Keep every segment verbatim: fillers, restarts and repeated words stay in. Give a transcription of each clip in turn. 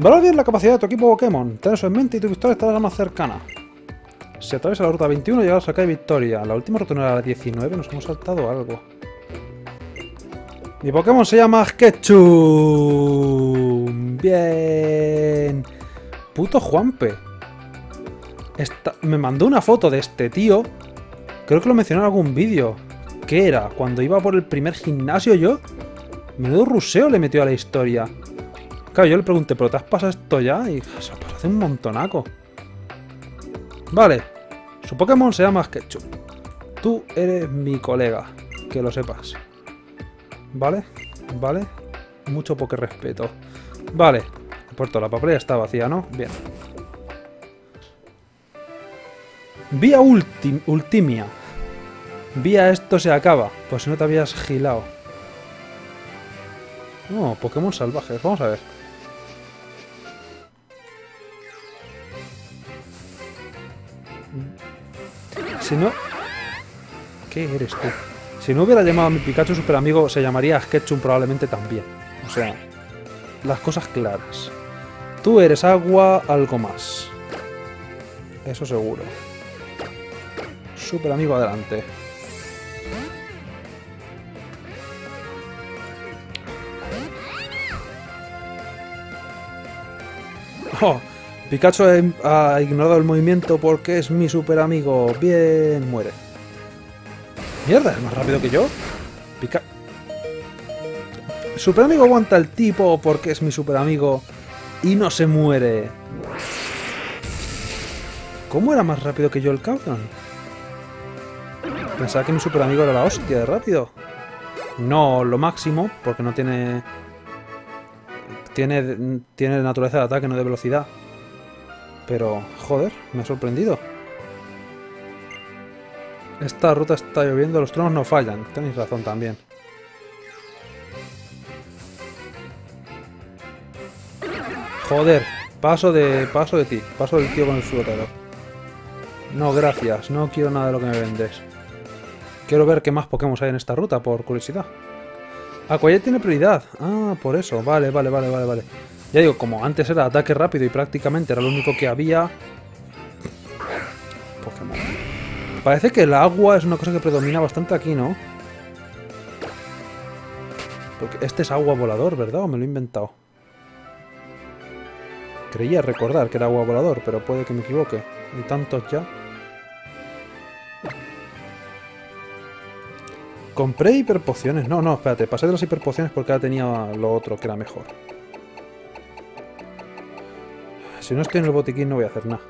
Valora bien la capacidad de tu equipo Pokémon. Ten eso en mente y tu victoria estará más cercana. Si atraviesa la ruta veintiuno, llegarás a calle Victoria. La última ruta no era la diecinueve, nos hemos saltado algo. Mi Pokémon se llama Ketchum. Bien. Puto Juanpe. Esta... Me mandó una foto de este tío. Creo que lo mencionó en algún vídeo. ¿Qué era? Cuando iba por el primer gimnasio yo. Menudo ruseo le metió a la historia. Claro, yo le pregunté, ¿pero te has pasado esto ya? Y se pasó hace un montonaco. Vale. Su Pokémon se llama Ketchum. Tú eres mi colega. Que lo sepas. Vale. Vale. Mucho poco respeto. Vale. He puesto la papelera, está vacía, ¿no? Bien. Vía ultim Ultimia. Vía esto se acaba. Pues si no te habías gilado. No, Pokémon salvajes. Vamos a ver. Si no... ¿Qué eres tú? Si no hubiera llamado a mi Pikachu super amigo, se llamaría Ketchum probablemente también. O sea, las cosas claras. Tú eres agua, algo más. Eso seguro. Super amigo adelante. Oh, Pikachu ha ignorado el movimiento porque es mi super amigo. Bien, muere. Mierda, es más rápido que yo. Pica... Super amigo aguanta el tipo porque es mi super amigo y no se muere. ¿Cómo era más rápido que yo el Cowdown? Pensaba que mi super amigo era la hostia de rápido. No lo máximo, porque no tiene... Tiene, tiene naturaleza de ataque, no de velocidad. Pero, joder, me ha sorprendido. Esta ruta está lloviendo, los truenos no fallan. Tenéis razón también. Joder, paso de paso de ti. Paso del tío con el flotador. No, gracias. No quiero nada de lo que me vendes. Quiero ver qué más Pokémon hay en esta ruta, por curiosidad. Aquajet tiene prioridad. Ah, por eso. Vale, vale, vale, vale, vale. Ya digo, como antes era ataque rápido y prácticamente era lo único que había... Pokémon. Parece que el agua es una cosa que predomina bastante aquí, ¿no? Porque este es agua volador, ¿verdad? ¿O me lo he inventado? Creía recordar que era agua volador, pero puede que me equivoque. Hay tantos ya. Compré hiperpociones. No, no, espérate. Pasé de las hiperpociones porque ahora tenía lo otro, que era mejor. Si no estoy en el botiquín no voy a hacer nada.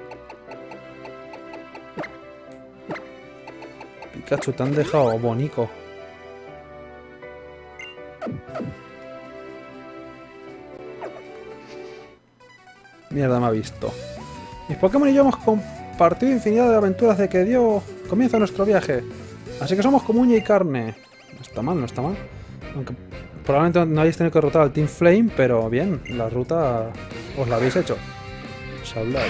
Pikachu, te han dejado bonico. Mierda, me ha visto. Mis Pokémon y yo hemos compartido infinidad de aventuras de que dio comienzo nuestro viaje. Así que somos como uña y carne. No está mal, no está mal. Aunque probablemente no hayáis tenido que derrotar al Team Flame, pero bien, la ruta os la habéis hecho. Sablai.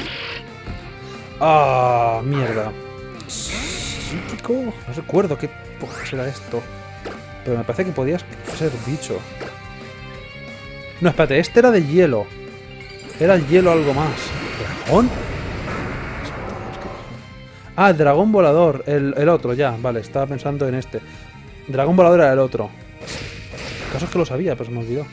¡Ah, mierda! Psíquico. No recuerdo qué será esto. Pero me parece que podías ser bicho. No, espérate, este era de hielo. Era el hielo algo más. ¿Dragón? Ah, el dragón volador. El, el otro, ya. Vale, estaba pensando en este. Dragón volador era el otro. El caso es que lo sabía, pero se me olvidó.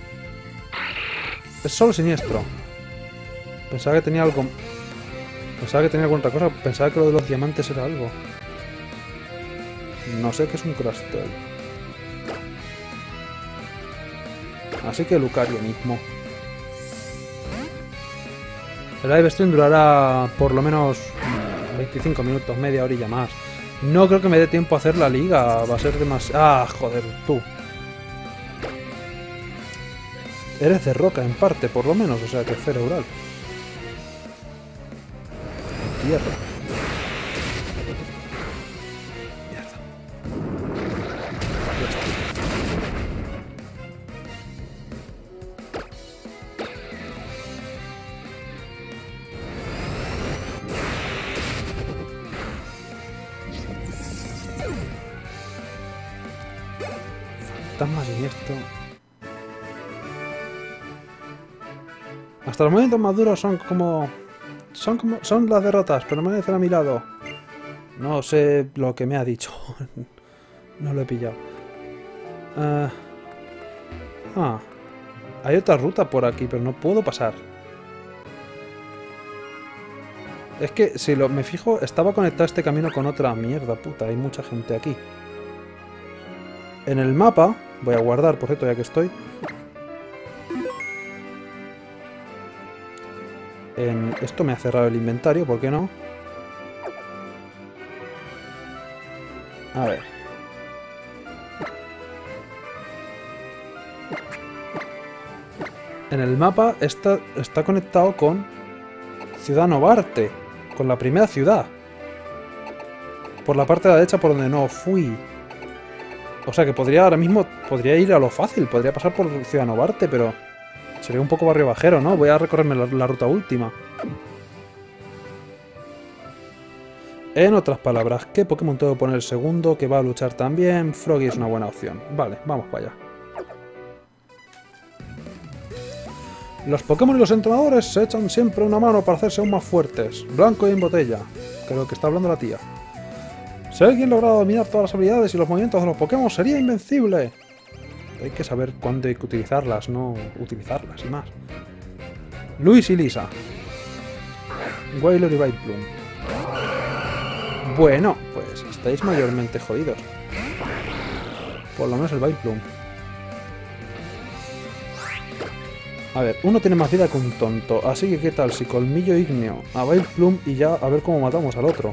Es solo siniestro. Pensaba que tenía algo... Pensaba que tenía alguna otra cosa. Pensaba que lo de los diamantes era algo. No sé qué es un Crustle. Así que Lucario mismo. El live stream durará por lo menos veinticinco minutos, media horilla más. No creo que me dé tiempo a hacer la liga. Va a ser demasiado... Ah, joder, tú. Eres de roca en parte, por lo menos. O sea, que es Fereural. Tierra. Fantasma siniestro. Hasta los momentos más duros son como... Son como... Son las derrotas, permanecen a mi lado. No sé lo que me ha dicho. No lo he pillado. Uh, ah. Hay otra ruta por aquí, pero no puedo pasar. Es que, si lo, me fijo, estaba conectado este camino con otra mierda, puta. Hay mucha gente aquí. En el mapa... Voy a guardar, por cierto, ya que estoy. En, esto me ha cerrado el inventario, ¿por qué no? A ver. En el mapa está, está conectado con Ciudad Novarte, con la primera ciudad. Por la parte de la derecha por donde no fui. O sea que podría ahora mismo, podría ir a lo fácil, podría pasar por Ciudad Novarte, pero sería un poco barrio bajero, ¿no? Voy a recorrerme la, la ruta última. En otras palabras, ¿qué Pokémon tengo que poner el segundo? Que va a luchar también. Froggy es una buena opción. Vale, vamos para allá. Los Pokémon y los entrenadores se echan siempre una mano para hacerse aún más fuertes. Blanco y en botella. Creo que está hablando la tía. Si alguien logra dominar todas las habilidades y los movimientos de los Pokémon, sería invencible. Hay que saber cuándo hay que utilizarlas, no utilizarlas y más. Luis y Lisa. Wailord y Vileplume. Bueno, pues estáis mayormente jodidos. Por lo menos el Vileplume. A ver, uno tiene más vida que un tonto, así que qué tal si colmillo ígneo a Vileplume y ya a ver cómo matamos al otro.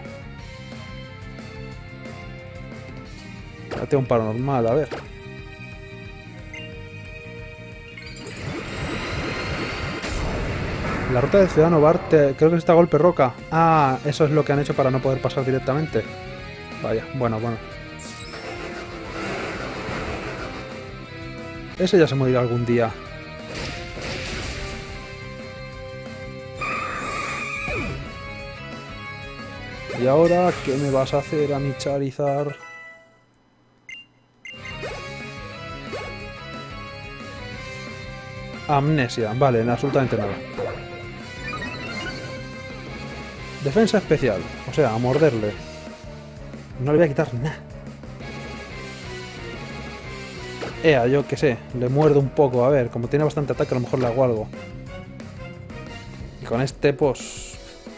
Date un paranormal, a ver. La ruta de Ciudad Novarte, creo que está golpe roca. Ah, eso es lo que han hecho para no poder pasar directamente. Vaya, bueno, bueno. Ese ya se morirá algún día. Y ahora, ¿qué me vas a hacer a mi Charizard? Amnesia, vale, absolutamente nada. Defensa especial, o sea, a morderle. No le voy a quitar nada. Ea, yo qué sé, le muerdo un poco, a ver, como tiene bastante ataque a lo mejor le hago algo. Y con este, pues...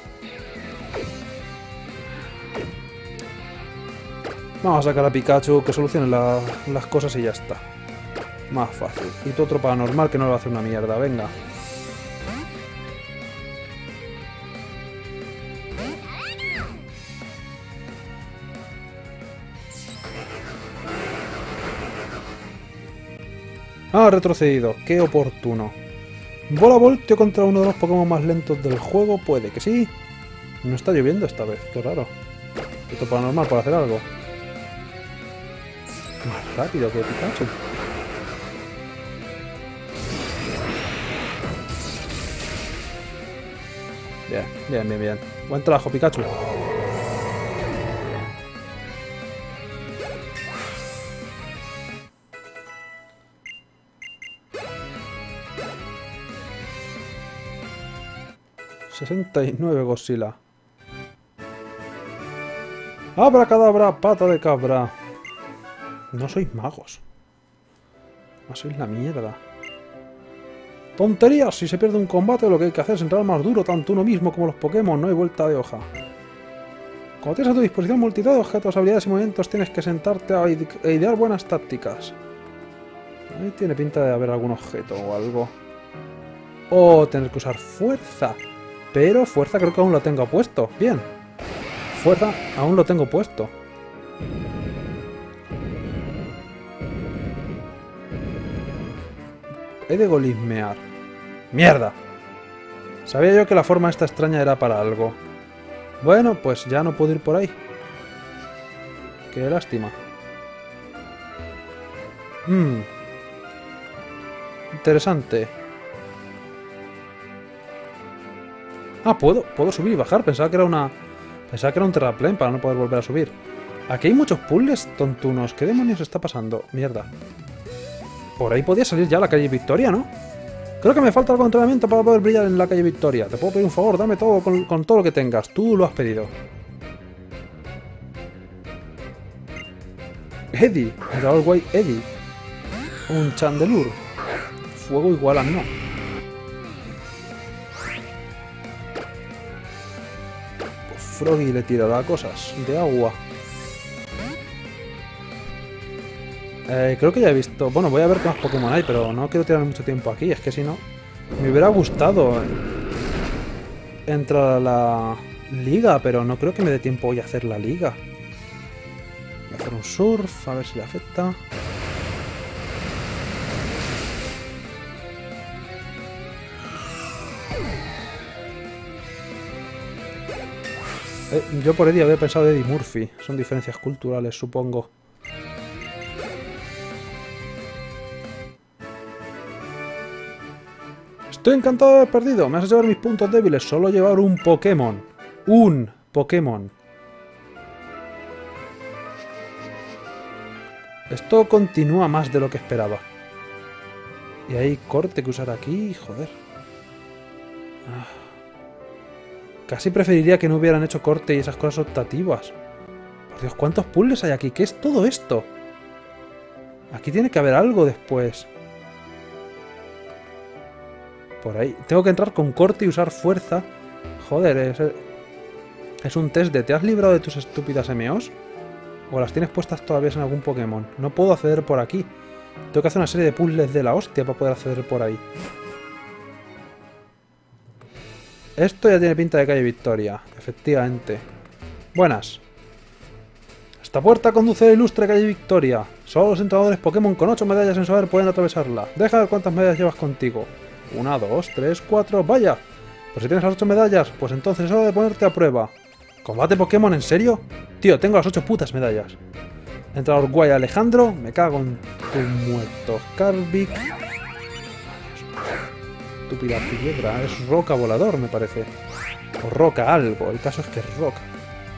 Vamos a sacar a Pikachu, que solucione la, las cosas y ya está. Más fácil. Y tu otro paranormal que no le va a hacer una mierda, venga. Ah, retrocedido. Qué oportuno. Bola volteo contra uno de los Pokémon más lentos del juego. Puede que sí. No está lloviendo esta vez. Qué raro. Esto paranormal para hacer algo. Más rápido que Pikachu. Bien, bien, bien, bien. Buen trabajo, Pikachu. sesenta y nueve Godzilla. Abracadabra, pata de cabra. No sois magos. No sois la mierda. ¡Tonterías! Si se pierde un combate, lo que hay que hacer es entrar más duro, tanto uno mismo como los Pokémon, no hay vuelta de hoja. Cuando tienes a tu disposición multitud de objetos, habilidades y movimientos, tienes que sentarte a idear buenas tácticas. Ahí tiene pinta de haber algún objeto o algo. O tener que usar fuerza. Pero fuerza creo que aún lo tengo puesto. Bien. Fuerza aún lo tengo puesto. He de golismear. ¡Mierda! Sabía yo que la forma esta extraña era para algo. Bueno, pues ya no puedo ir por ahí. Qué lástima. Mmm. Interesante. Ah, puedo, puedo subir y bajar. Pensaba que era una... Pensaba que era un terraplane para no poder volver a subir. Aquí hay muchos puzzles tontunos. ¿Qué demonios está pasando? Mierda. Por ahí podía salir ya la calle Victoria, ¿no? Creo que me falta algo de entrenamiento para poder brillar en la calle Victoria. Te puedo pedir un favor, dame todo con, con todo lo que tengas. Tú lo has pedido. Eddie, el Dragon Guay Eddie. Un Chandelure. Fuego igual a no. Pues Froggy le tirará cosas de agua. Eh, creo que ya he visto... Bueno, voy a ver qué más Pokémon hay, pero no quiero tirar mucho tiempo aquí. Es que si no... Me hubiera gustado entrar a la liga, pero no creo que me dé tiempo hoy a hacer la liga. Voy a hacer un surf, a ver si le afecta. Eh, yo por Eddie había pensado de Eddie Murphy. Son diferencias culturales, supongo. Estoy encantado de haber perdido. Me has hecho ver mis puntos débiles. Solo llevar un Pokémon. Un Pokémon. Esto continúa más de lo que esperaba. Y hay corte que usar aquí. Joder. Ah. Casi preferiría que no hubieran hecho corte y esas cosas optativas. Por Dios, ¿cuántos puzzles hay aquí? ¿Qué es todo esto? Aquí tiene que haber algo después. Por ahí. Tengo que entrar con corte y usar fuerza. Joder, es, es un test de ¿te has librado de tus estúpidas M Os? ¿O las tienes puestas todavía en algún Pokémon? No puedo acceder por aquí. Tengo que hacer una serie de puzzles de la hostia para poder acceder por ahí. Esto ya tiene pinta de calle Victoria. Efectivamente. Buenas. Esta puerta conduce a la ilustre calle Victoria. Solo los entrenadores Pokémon con ocho medallas en saber pueden atravesarla. Deja ver cuántas medallas llevas contigo. Una, dos, tres, cuatro, vaya. Pues si tienes las ocho medallas, pues entonces es hora de ponerte a prueba. ¿Combate Pokémon en serio? Tío, tengo las ocho putas medallas. Entrenador guay Alejandro, me cago en tu muerto. Carvic. Estúpida piedra, es roca volador me parece. O roca algo, el caso es que es roca.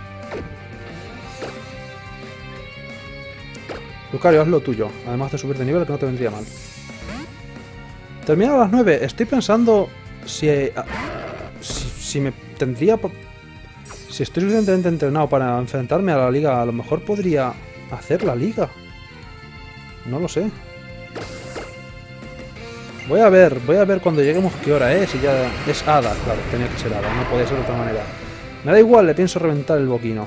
Lucario, haz lo tuyo, además de subir de nivel que no te vendría mal. Terminado a las nueve. Estoy pensando si, eh, si, si me tendría... Si estoy suficientemente entrenado para enfrentarme a la liga, a lo mejor podría hacer la liga. No lo sé. Voy a ver, voy a ver cuando lleguemos qué hora es. Y ya es Hada, claro, tenía que ser Hada, no puede ser de otra manera. Me da igual, le pienso reventar el boquino.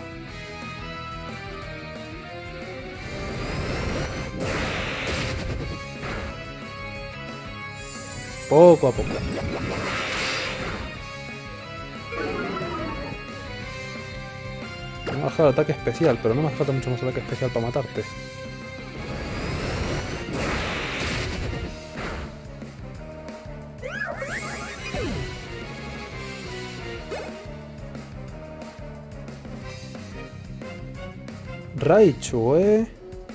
Poco a poco. Me ha bajado el ataque especial, pero no me hace falta mucho más ataque especial para matarte. Raichu, eh.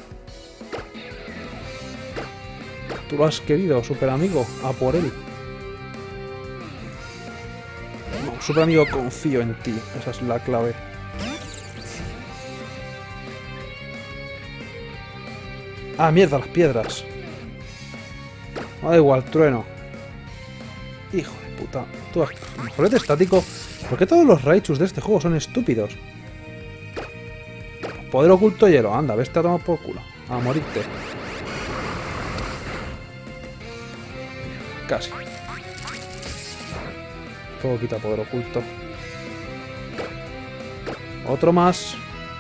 Tú lo has querido, super amigo, a por él. No, super amigo, confío en ti, esa es la clave. Ah, mierda, las piedras. No da igual, trueno. Hijo de puta. Tú, mejorete estático. ¿Por qué todos los Raichus de este juego son estúpidos? Poder oculto hielo, anda, vete a tomar por culo. A morirte. Casi. Todo quita poder oculto. Otro más.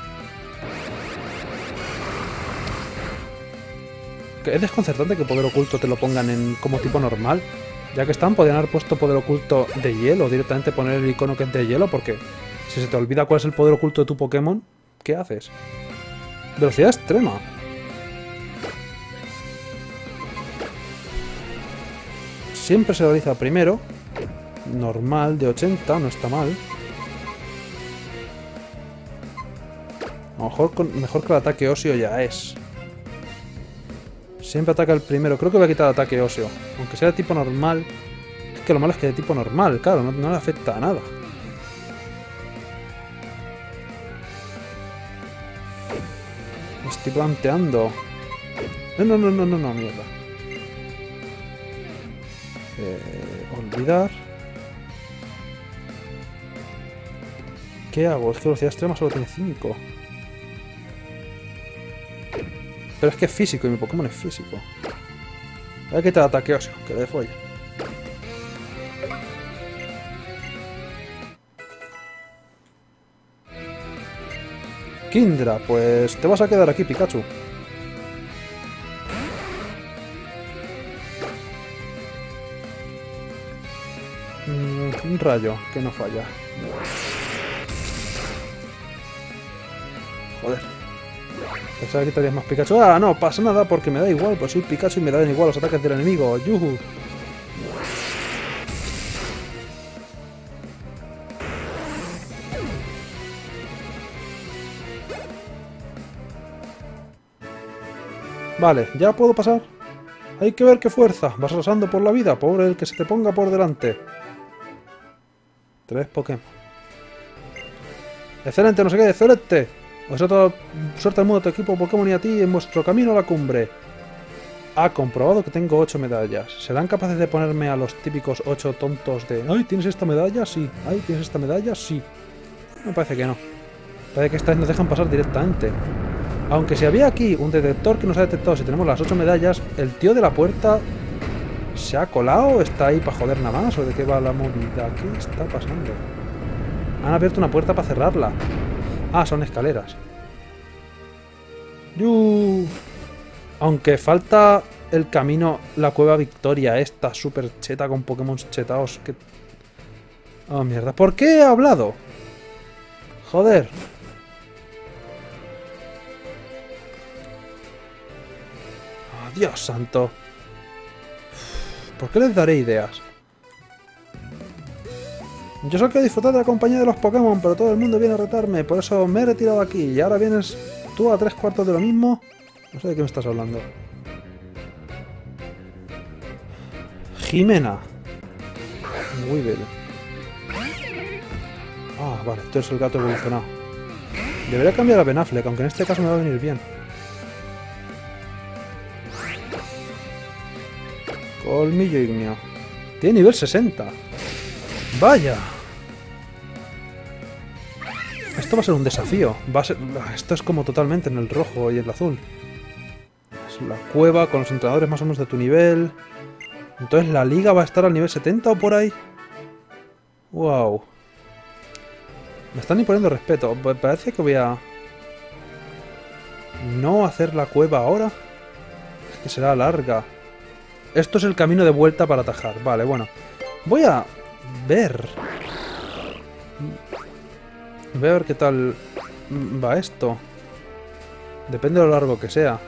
Que es desconcertante que poder oculto te lo pongan en como tipo normal. Ya que están, podrían haber puesto poder oculto de hielo. Directamente poner el icono que es de hielo. Porque si se te olvida cuál es el poder oculto de tu Pokémon, ¿qué haces? Velocidad extrema. Siempre se realiza primero. Normal de ochenta, no está mal. A lo mejor con, mejor que el ataque óseo ya es. Siempre ataca el primero. Creo que voy a quitar el ataque óseo. Aunque sea de tipo normal. Es que lo malo es que de tipo normal, claro, no, no le afecta a nada. Me estoy planteando. No, no, no, no, no, no, mierda. Eh, olvidar. ¿Qué hago? Es que velocidad extrema solo tiene cinco. Pero es que es físico y mi Pokémon es físico. Hay que te ataque óseo, que le dé folla. Kindra, pues te vas a quedar aquí, Pikachu. Mm, un rayo, que no falla. Joder. Pensaba que quitarías más Pikachu. Ah, no, pasa nada porque me da igual, pues soy Pikachu y me dan igual los ataques del enemigo. ¡Yuhu! Vale, ya puedo pasar. Hay que ver qué fuerza. Vas arrasando por la vida. Pobre el que se te ponga por delante. Tres Pokémon. Excelente, no sé qué, excelente. Os deseo toda suerte al mundo, a tu equipo Pokémon y a ti en vuestro camino a la cumbre. Ha comprobado que tengo ocho medallas. ¿Serán capaces de ponerme a los típicos ocho tontos de... ¡Ay, tienes esta medalla! Sí. ¡Ay, tienes esta medalla! Sí. Me parece que no. Parece que esta vez nos dejan pasar directamente. Aunque si había aquí un detector que nos ha detectado si tenemos las ocho medallas, el tío de la puerta se ha colado, está ahí para joder nada más, o de qué va la movida. ¿Qué está pasando? Han abierto una puerta para cerrarla. Ah, son escaleras. ¡Yu! Aunque falta el camino, la cueva Victoria, esta super cheta con Pokémon chetados que... Oh, mierda. ¿Por qué he hablado? Joder. Oh, Dios santo. ¿Por qué les daré ideas? Yo solo quiero disfrutar de la compañía de los Pokémon, pero todo el mundo viene a retarme, por eso me he retirado aquí. Y ahora vienes tú a tres cuartos de lo mismo. No sé de qué me estás hablando. Jimena. Weevil. Ah, vale, esto es el gato evolucionado. Debería cambiar a Ben Affleck, aunque en este caso me va a venir bien. Colmillo ígneo. Tiene nivel sesenta. ¡Vaya! Esto va a ser un desafío. Va a ser... Esto es como totalmente en el rojo y el azul. Es la cueva con los entrenadores más o menos de tu nivel. Entonces la liga va a estar al nivel setenta o por ahí. ¡Wow! Me están imponiendo respeto. Parece que voy a... no hacer la cueva ahora. Es que será larga. Esto es el camino de vuelta para atajar. Vale, bueno. Voy a ver. Voy a ver qué tal va esto. Depende de lo largo que sea.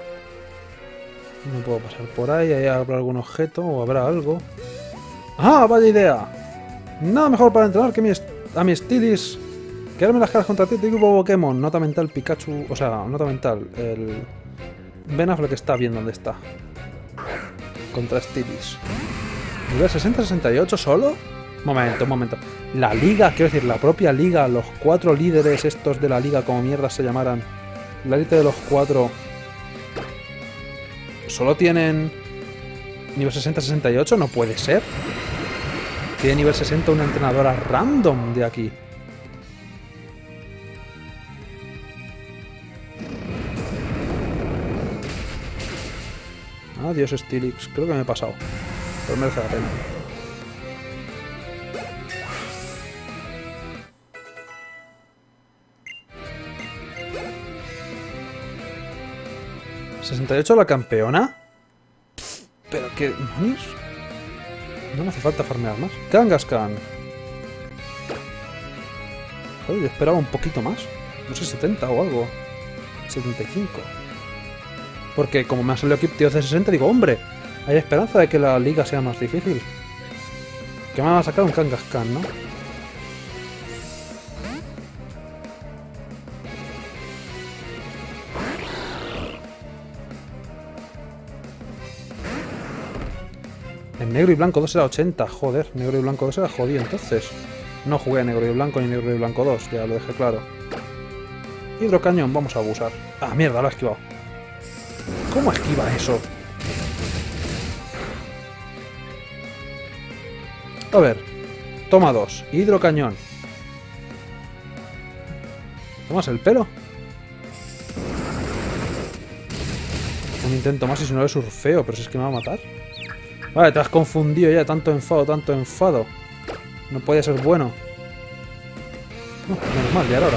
No puedo pasar por ahí. Ahí habrá algún objeto o habrá algo. ¡Ah! ¡Vaya idea! Nada mejor para entrenar que mi a mi Steelix. Quedarme las caras contra ti de grupo Pokémon. Nota mental Pikachu. O sea, nota mental. El Ben Affleck está bien donde está. Contra Steelix. ¿Nivel sesenta sesenta y ocho solo? Momento, un momento. La liga, quiero decir, la propia liga, los cuatro líderes estos de la liga, como mierda se llamaran. La élite de los cuatro. ¿Solo tienen nivel sesenta sesenta y ocho? No puede ser. Tiene nivel sesenta una entrenadora random de aquí. Adiós, Steelix. Creo que me he pasado. Pero merece la pena. ¿sesenta y ocho la campeona? ¿Pero qué demonios? No me hace falta farmear más. Kangaskhan. Joder, yo esperaba un poquito más. No sé, setenta o algo. setenta y cinco. Porque como me ha salido aquí tíos de sesenta, digo, hombre, hay esperanza de que la liga sea más difícil. Que me va a sacar un Kangaskhan, ¿no? En negro y blanco dos era ochenta, joder, negro y blanco dos era jodido entonces. No jugué a negro y blanco ni negro y blanco dos, ya lo dejé claro. Hidrocañón, vamos a abusar. Ah, mierda, lo ha esquivado. ¿Cómo esquiva eso? A ver. Toma dos. Hidrocañón. ¿Tomas el pelo? Un intento más y si no le surfeo, pero si es que me va a matar. Vale, te has confundido ya. Tanto enfado, tanto enfado. No puede ser bueno. No, menos mal, ya era hora.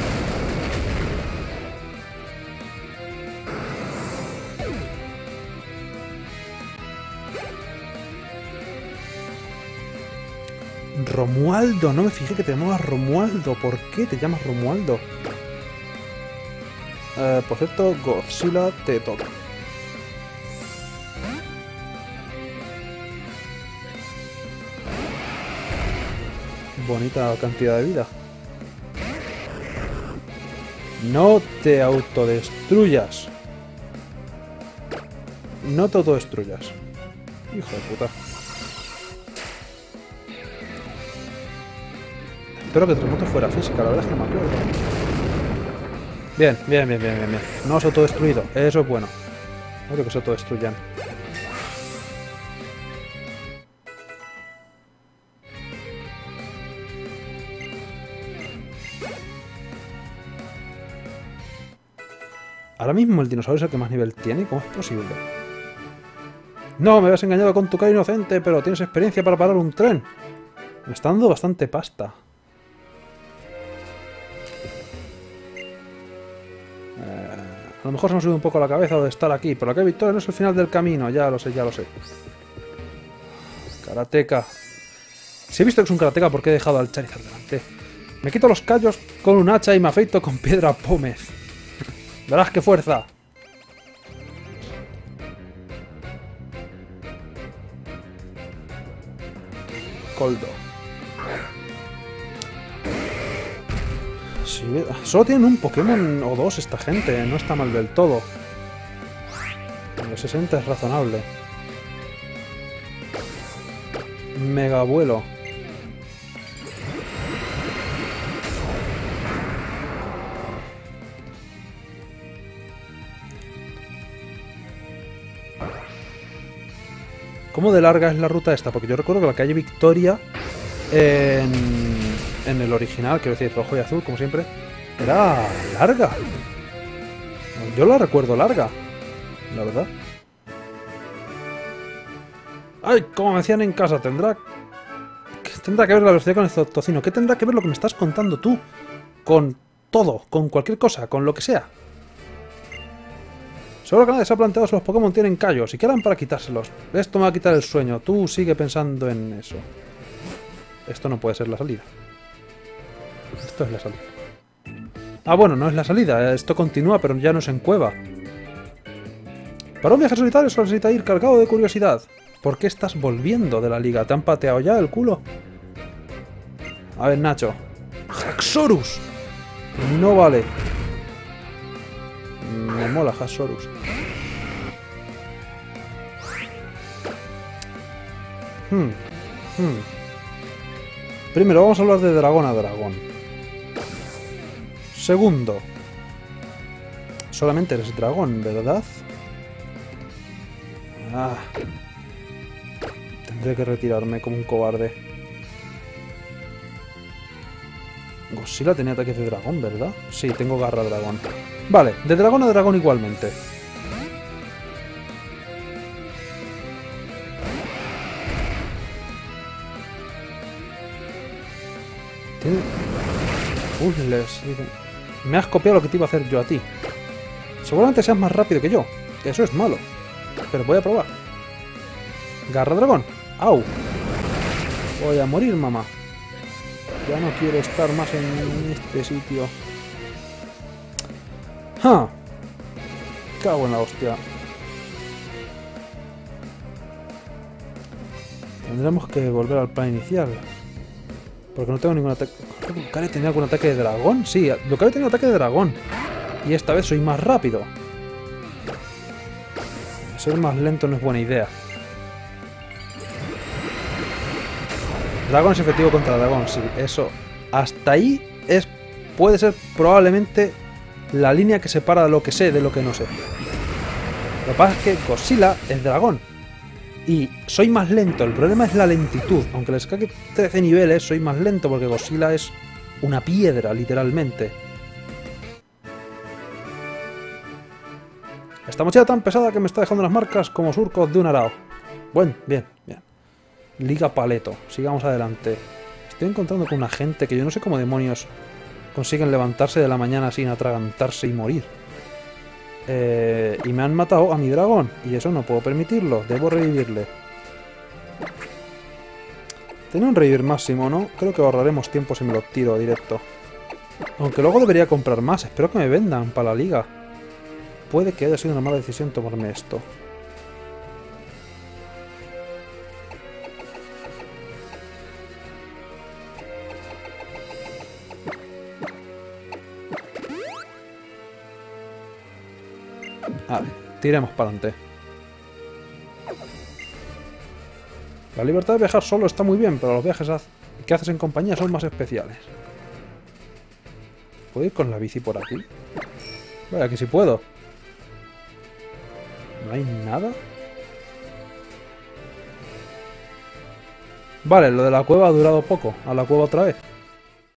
Romualdo, no me fijé que te llamabas Romualdo. ¿Por qué te llamas Romualdo? Eh, por cierto, Godzilla te toca. Bonita cantidad de vida. No te autodestruyas. No te autodestruyas. Hijo de puta. Espero que Terremoto fuera física, la verdad es que no me acuerdo. Bien, bien, bien, bien, bien, bien. No se ha autodestruido, eso es bueno. No creo que se autodestruyan. Ahora mismo el dinosaurio es el que más nivel tiene. ¿Cómo es posible? No, me habías engañado con tu cara inocente, pero tienes experiencia para parar un tren. Me está dando bastante pasta. Eh, a lo mejor se me ha subido un poco la cabeza de estar aquí, pero la victoria no es el final del camino. Ya lo sé, ya lo sé. Karateka. Si he visto que es un karateka, ¿por qué he dejado al Charizard delante? Me quito los callos con un hacha y me afeito con piedra pómez. Verás qué fuerza. Coldo. Sí, solo tienen un Pokémon o dos esta gente. No está mal del todo. Los sesenta es razonable. Mega vuelo. ¿Cómo de larga es la ruta esta? Porque yo recuerdo que la calle Victoria en, en el original, quiero decir, rojo y azul, como siempre, era larga. Yo la recuerdo larga, la verdad. ¡Ay! Como me decían en casa, tendrá... ¿Qué tendrá que ver la velocidad con el tocino? ¿Qué tendrá que ver lo que me estás contando tú? Con todo, con cualquier cosa, con lo que sea. Seguro que nadie se ha planteado si los Pokémon tienen callos y qué harán para quitárselos. Esto me va a quitar el sueño. Tú sigue pensando en eso. Esto no puede ser la salida. Esto es la salida. Ah, bueno, no es la salida. Esto continúa, pero ya no es en cueva. Para un viaje solitario solo necesita ir cargado de curiosidad. ¿Por qué estás volviendo de la liga? ¿Te han pateado ya el culo? A ver, Nacho. ¡Haxorus! No vale. Me mola Haxorus. Hmm. Hmm. Primero vamos a hablar de dragón a dragón. Segundo. Solamente eres dragón, ¿verdad? Ah. Tendré que retirarme como un cobarde. Godzilla tenía ataques de dragón, ¿verdad? Sí, tengo garra dragón. Vale, de dragón a dragón igualmente. Tiene... Puzzles. Me has copiado lo que te iba a hacer yo a ti. Seguramente seas más rápido que yo. Que eso es malo. Pero voy a probar. Garra dragón. ¡Au! Voy a morir, mamá. Ya no quiero estar más en este sitio. ¡Ja! Cago en la hostia. Tendremos que volver al plan inicial. Porque no tengo ningún ataque... ¿Lucario tenía algún ataque de dragón? Sí, Lucario tenía un ataque de dragón. Y esta vez soy más rápido. Ser más lento no es buena idea. Dragón es efectivo contra dragón, sí, eso. Hasta ahí es, puede ser probablemente la línea que separa lo que sé de lo que no sé. Lo que pasa es que Godzilla es dragón. Y soy más lento, el problema es la lentitud. Aunque les cague trece niveles, soy más lento porque Godzilla es una piedra, literalmente. Esta mochila tan pesada que me está dejando las marcas como surcos de un arao. Bueno, bien, bien. Liga Paleto, sigamos adelante. Estoy encontrando con una gente que yo no sé cómo demonios consiguen levantarse de la mañana sin atragantarse y morir. Eh, y me han matado a mi dragón. Y eso no puedo permitirlo. Debo revivirle. Tiene un revivir máximo, ¿no? Creo que ahorraremos tiempo si me lo tiro directo. Aunque luego debería comprar más. Espero que me vendan para la liga. Puede que haya sido una mala decisión tomarme esto. Vale, tiremos para adelante. La libertad de viajar solo está muy bien, pero los viajes que haces en compañía son más especiales. ¿Puedo ir con la bici por aquí? Vaya, que sí puedo. ¿No hay nada? Vale, lo de la cueva ha durado poco. A la cueva otra vez.